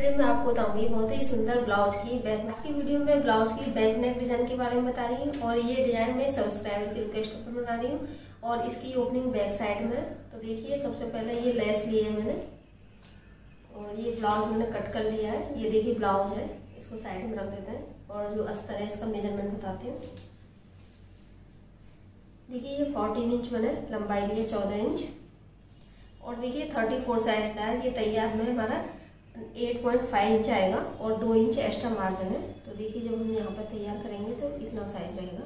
Video में आपको बताऊंगी बहुत ही सुंदर ब्लाउज की बैक। आज की वीडियो में ब्लाउज की बैक नेक डिजाइन के बारे में बता रही हूँ और ये डिजाइन में सब्सक्राइबर की रिक्वेस्ट पर बना रही हूँ और इसकी ओपनिंग बैक साइड में। तो देखिए सबसे पहले ये लेस ली है मैंने और ये ब्लाउज मैंने कट कर लिया है। ये देखिए ब्लाउज है, इसको साइड में रख देते हैं और जो अस्तर है इसका मेजरमेंट बताते हैं। देखिए ये 14 इंच मैंने लंबाई ली है, 14 इंच और देखिए 34 साइज का है। ये तैयार में हमारा 8.5 इंच आएगा और 2 इंच एक्स्ट्रा मार्जिन है। तो देखिए जब हम यहाँ पर तैयार करेंगे तो इतना साइज रहेगा।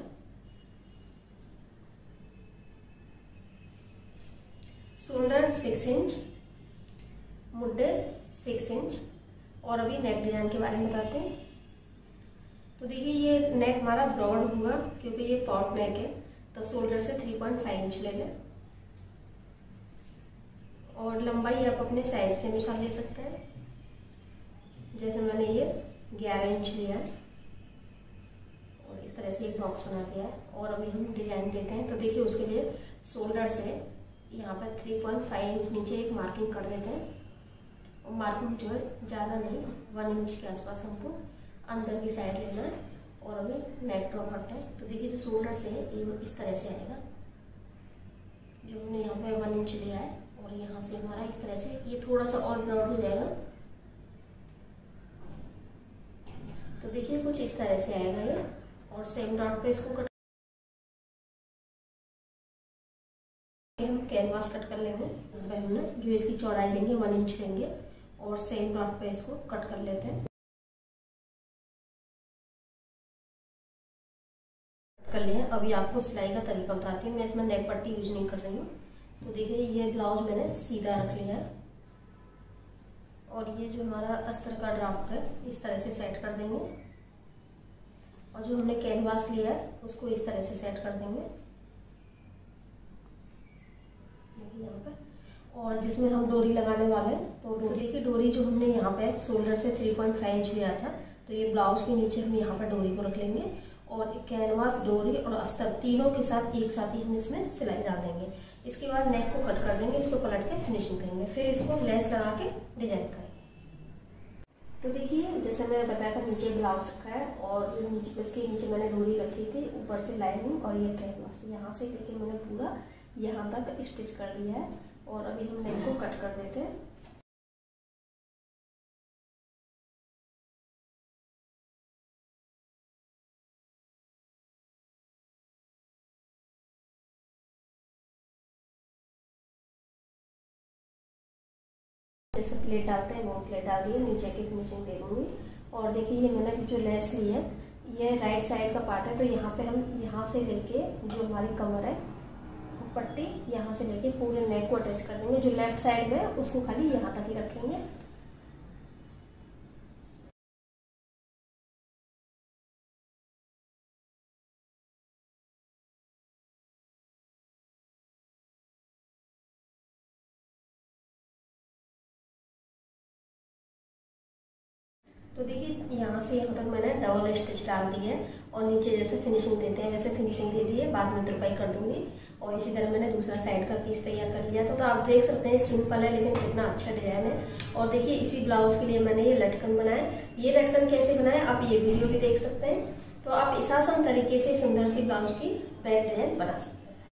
शोल्डर 6 इंच, मुड्डे 6 इंच। और अभी नेक डिजाइन के बारे में बताते हैं। तो देखिए ये नेक हमारा ब्रॉड हुआ क्योंकि ये पॉट नेक है, तो शोल्डर से 3.5 इंच ले लें और लंबाई आप अपने साइज के अनुसार ले सकते हैं। जैसे मैंने ये 11 इंच लिया है और इस तरह से एक बॉक्स बना दिया है। और अभी हम डिजाइन देते हैं। तो देखिए उसके लिए शोल्डर से यहाँ पर 3.5 इंच नीचे एक मार्किंग कर देते हैं और मार्किंग जो है ज़्यादा नहीं, 1 इंच के आसपास हमको अंदर की साइड लेना है। और अभी नेक ड्रॉ करते हैं। तो देखिए जो शोल्डर से है ये इस तरह से आएगा, जो हमने यहाँ पे 1 इंच लिया है और यहाँ से हमारा इस तरह से ये थोड़ा सा और ब्रॉड हो जाएगा। तो देखिए कुछ इस तरह से आएगा ये। और सेम डॉट पे इसको कट, हम कैनवास कट कर लेंगे। हमने जो इसकी चौड़ाई लेंगे 1 इंच लेंगे और सेम डॉट पे इसको कट कर लेते हैं। कर लिया। अभी आपको सिलाई का तरीका बताती हूँ। मैं इसमें नेक पट्टी यूज नहीं कर रही हूँ। तो देखिए ये ब्लाउज मैंने सीधा रख लिया है और ये जो हमारा अस्तर का ड्राफ्ट है इस तरह से सेट कर देंगे और जो हमने कैनवास लिया है उसको इस तरह से सेट कर देंगे यहाँ पर। और जिसमें हम डोरी लगाने वाले हैं तो डोरी जो हमने यहाँ पे शोल्डर से 3.5 इंच लिया था, तो ये ब्लाउज के नीचे हम यहाँ पर डोरी को रख लेंगे और कैनवास, डोरी और अस्तर तीनों के साथ एक साथ ही हम इसमें सिलाई डाल देंगे। इसके बाद नेक को कट कर देंगे, इसको पलट के फिनिशिंग करेंगे, फिर इसको लेस लगा के डिजाइन करेंगे। तो देखिए जैसे मैंने बताया था नीचे ब्लाउज रखा है और नीचे इसके नीचे मैंने डोरी रखी थी, ऊपर से लाइनिंग और ये कैनवास यहाँ से लेके मैंने पूरा यहाँ तक स्टिच कर लिया है। और अभी हम नेक को कट कर देते हैं। जैसे प्लेट डालते हैं वो प्लेट डाल दिए, नीचे की फिनिशिंग दे दूंगी। और देखिए ये मैंने जो लेस ली है ये राइट साइड का पार्ट है, तो यहाँ पे हम यहाँ से लेके जो हमारी कमर है पट्टी यहाँ से लेके पूरे नेक को अटैच कर देंगे। जो लेफ्ट साइड में है उसको खाली यहाँ तक ही रखेंगे। तो देखिए यहाँ से यहाँ तक मैंने डबल स्टिच डाल दी है और नीचे जैसे फिनिशिंग देते हैं वैसे फिनिशिंग दे दी है। बाद में तुरपाई कर दूंगी। और इसी तरह मैंने दूसरा साइड का पीस तैयार कर लिया था। तो आप देख सकते हैं सिंपल है लेकिन कितना अच्छा डिजाइन है। और देखिए इसी ब्लाउज के लिए मैंने ये लटकन बनाया। ये लटकन कैसे बनाया आप ये वीडियो भी देख सकते हैं। तो आप इस आसान तरीके से सुंदर सी ब्लाउज की बैक डिजाइन बना सकते हैं।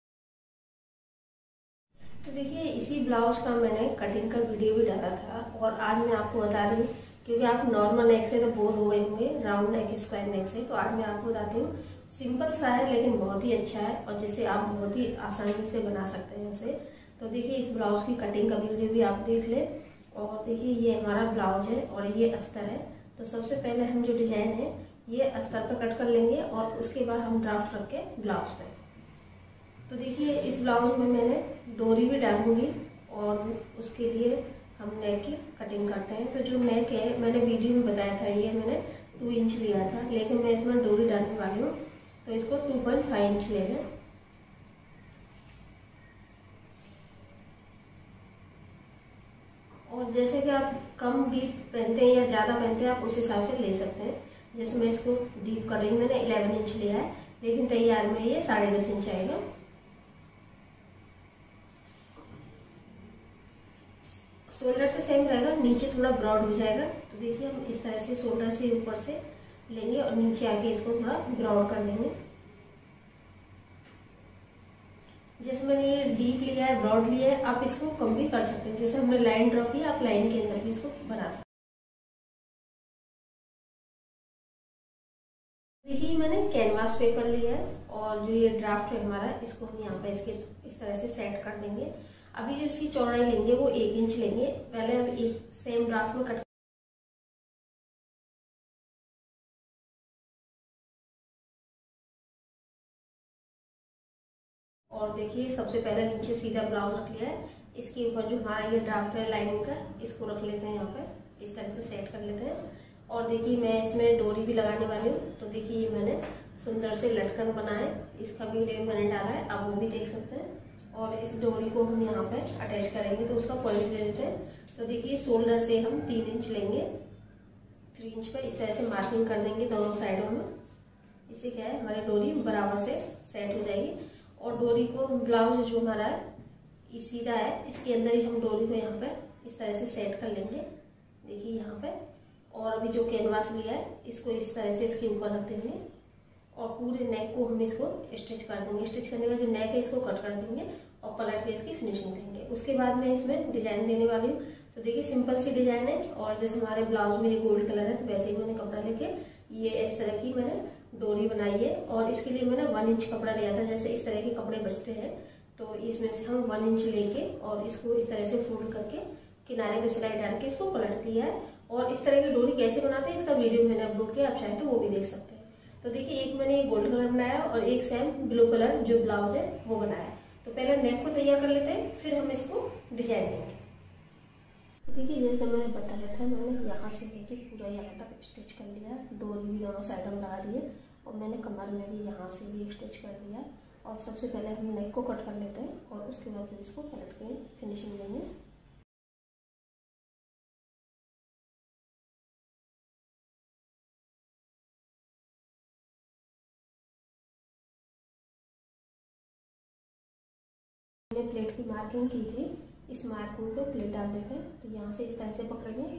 तो देखिए इसी ब्लाउज का मैंने कटिंग का वीडियो भी डाला था और आज मैं आपको बता रही हूँ क्योंकि आप नॉर्मल नेक से तो बोर हो गए होंगे, राउंड नेक, स्क्वायर नेक से। तो आज मैं आपको बताती हूँ सिंपल सा है लेकिन बहुत ही अच्छा है और जिसे आप बहुत ही आसानी से बना सकते हैं उसे। तो देखिए इस ब्लाउज की कटिंग का वीडियो भी आप देख ले। और देखिए ये हमारा ब्लाउज है और ये अस्तर है। तो सबसे पहले हम जो डिजाइन है ये अस्तर पर कट कर लेंगे और उसके बाद हम ड्राफ्ट रख के ब्लाउज पे। तो देखिए इस ब्लाउज में मैंने डोरी भी डालूंगी और उसके लिए हम नेक की कटिंग करते हैं। तो जो नेक है मैंने वीडियो में बताया था ये मैंने 2 इंच लिया था, लेकिन मैं इसमें डोरी डालने वाली हूँ तो इसको 2.5 इंच ले लें। और जैसे कि आप कम डीप पहनते हैं या ज़्यादा पहनते हैं आप उस हिसाब से ले सकते हैं। जैसे मैं इसको डीप कर रही हूँ, मैंने 11 इंच लिया है लेकिन तैयार में ये 10.5 इंच आएगा। शोल्डर से सेम रहेगा, नीचे थोड़ा ब्रॉड हो जाएगा। तो देखिए हम इस तरह से शोल्डर से ऊपर से लेंगे और नीचे आके इसको थोड़ा ब्रॉड कर देंगे। जैसे मैंने ये डीप लिया है, ब्रॉड लिया है, आप इसको कम भी कर सकते हैं। जैसे हमने लाइन ड्रॉ की, आप लाइन के अंदर भी इसको बना सकते हैं। देखिए मैंने कैनवास पेपर लिया है और जो ये ड्राफ्ट है हमारा, इसको हम यहाँ पे इसके इस तरह से सेट कर देंगे। अभी जो इसकी चौड़ाई लेंगे वो 1 इंच लेंगे। पहले हम एक सेम ड्राफ्ट में कट और देखिए सबसे पहले नीचे सीधा ब्लाउज रख लिया है। इसके ऊपर जो हमारा ये ड्राफ्ट है लाइनिंग का, इसको रख लेते हैं यहाँ पे, इस तरह से सेट कर लेते हैं। और देखिए मैं इसमें डोरी भी लगाने वाली हूँ। तो देखिए ये मैंने सुंदर से लटकन बना है, इसका वीडियो मैंने डाला है, आप वो भी देख सकते हैं। और इस डोरी को हम यहाँ पे अटैच करेंगे, तो उसका पॉइंट दे देते हैं। तो देखिए शोल्डर से हम 3 इंच लेंगे, 3 इंच पे इस तरह से मार्किंग कर देंगे दोनों साइडों में। इससे क्या है, हमारी डोरी बराबर से सेट हो जाएगी। और डोरी को ब्लाउज जो हमारा है ये सीधा है, इसके अंदर ही हम डोरी को यहाँ पे इस तरह से सेट कर लेंगे। देखिए यहाँ पे। और अभी जो कैनवास लिया है इसको इस तरह से इसके ऊपर रख देंगे और पूरे नेक को हम इसको स्टिच कर देंगे। स्टिच करने के बाद जो नेक है इसको कट कर देंगे और पलट के इसकी फिनिशिंग देंगे। उसके बाद मैं इसमें डिजाइन देने वाली हूँ। तो देखिए सिंपल सी डिजाइन है, और जैसे हमारे ब्लाउज में ये गोल्ड कलर है, तो वैसे ही मैंने कपड़ा लेके ये इस तरह की मैंने डोरी बनाई है। और इसके लिए मैंने 1 इंच कपड़ा लिया था। जैसे इस तरह के कपड़े बचते हैं तो इसमें से हम 1 इंच लेके और इसको इस तरह से फोल्ड करके किनारे पे सिलाई डाल के इसको पलट दिया है। और इस तरह की डोरी कैसे बनाते हैं इसका वीडियो मैंने अपलोड किया, आप चाहें तो वो भी देख सकते हैं। तो देखिए एक मैंने गोल्ड कलर बनाया और एक सेम ब्लू कलर जो ब्लाउज है वो बनाया। तो पहले नेक को तैयार कर लेते हैं, फिर हम इसको डिजाइन देंगे। तो देखिए जैसे मैंने बताया था, मैंने यहाँ से लेके पूरा यहाँ तक स्टिच कर लिया, डोरी भी दोनों साइडों में लगा दी है और मैंने कमर में भी यहाँ से भी स्टिच कर दिया। और सबसे पहले हम नेक को कट कर लेते हैं और उसके बाद फिर इसको पलट के फिनिशिंग देंगे। मैंने प्लेट की मार्किंग की थी, इस मार्किंग पे प्लेट डाल देते हैं। तो यहाँ से इस तरह से पकड़ेंगे,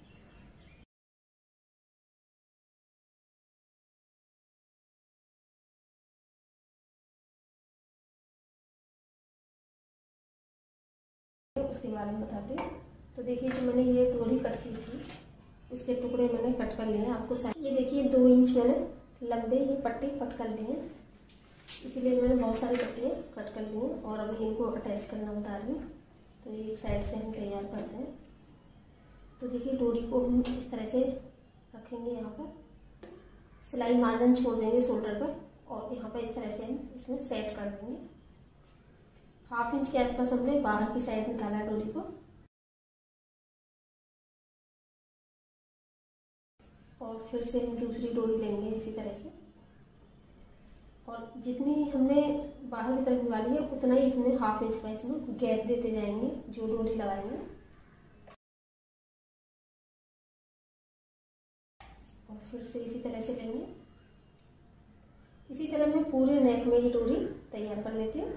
उसके बारे में बताते हैं। तो देखिए जो मैंने ये डोरी कट की थी उसके टुकड़े मैंने कट कर लिए हैं। आपको ये देखिए 2 इंच मैंने लंबे ये पट्टी कट कर लिए हैं, इसीलिए मैंने बहुत सारी पट्टियाँ कट कर ली हैं। और अभी इनको अटैच करना बता रही हूँ। तो ये एक साइड से हम तैयार करते हैं। तो देखिए डोरी को हम इस तरह से रखेंगे, यहाँ पर सिलाई मार्जिन छोड़ देंगे शोल्डर पर और यहाँ पर इस तरह से हम इसमें सेट कर देंगे। 1/2 इंच के आसपास हमने बाहर की साइड निकाला है डोरी को। और फिर से हम दूसरी डोरी लेंगे इसी तरह से, और जितनी हमने बाहर की तरफ निकाली है उतना ही इसमें 1/2 इंच का इसमें गैप देते जाएंगे जो डोरी लगाएंगे। और फिर से इसी तरह से लेंगे। इसी तरह मैं पूरे नेक में ये डोरी तैयार कर लेती हूँ।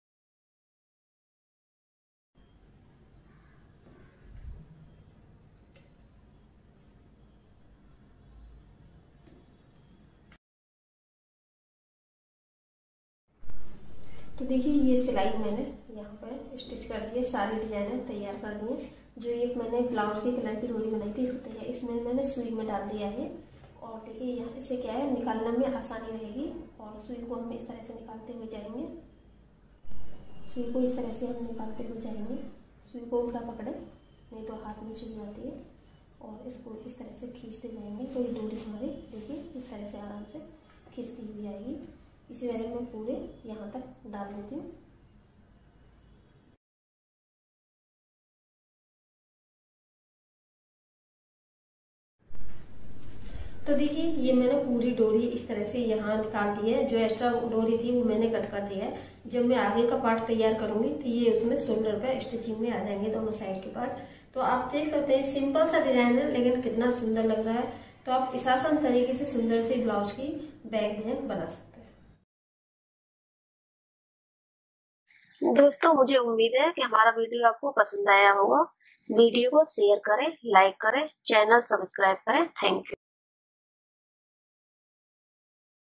तो देखिए ये सिलाई मैंने यहाँ पर स्टिच कर दी है, सारी डिजाइनें तैयार कर दी है। जो एक मैंने ब्लाउज के कलर की डोरी बनाई थी इसको तैयार इसमें मैंने सुई में डाल दिया है। और देखिए यहाँ इससे क्या है, निकालने में आसानी रहेगी। और सुई को हम इस तरह से निकालते हुए जाएंगे, सुई को इस तरह से हम निकालते हुए जाएंगे। सुई को उल्टा पकड़े, नहीं तो हाथ में सुई आती है। और इसको इस तरह से खींचते जाएंगे तो ये डोरी हमारी देखिए इस तरह से आराम से खींचती हुई जाएगी। इसी तरह मैं पूरे यहाँ तक डाल देती हूँ। तो देखिए ये मैंने पूरी डोरी इस तरह से यहाँ निकाल दी है। जो एक्स्ट्रा डोरी थी वो मैंने कट कर दिया है। जब मैं आगे का पार्ट तैयार करूंगी तो ये उसमें शोल्डर पे स्टिचिंग में आ जाएंगे दोनों साइड के पार्ट। तो आप देख सकते हैं सिंपल सा डिजाइन है लेकिन कितना सुंदर लग रहा है। तो आप इस आसान तरीके से सुंदर से ब्लाउज की बैक डिजाइन बना सकते हैं। दोस्तों मुझे उम्मीद है कि हमारा वीडियो आपको पसंद आया होगा। वीडियो को शेयर करें, लाइक करें, चैनल सब्सक्राइब करें। Thank you.